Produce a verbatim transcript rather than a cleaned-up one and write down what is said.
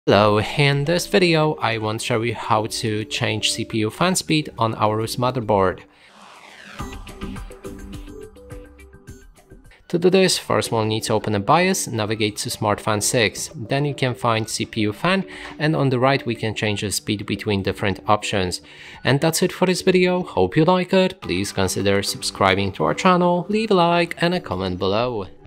Hello, in this video I want to show you how to change C P U fan speed on AORUS motherboard. To do this, first we'll need to open a BIOS, navigate to Smart Fan six, then you can find C P U fan, and on the right we can change the speed between different options. And that's it for this video, hope you like it, please consider subscribing to our channel, leave a like and a comment below.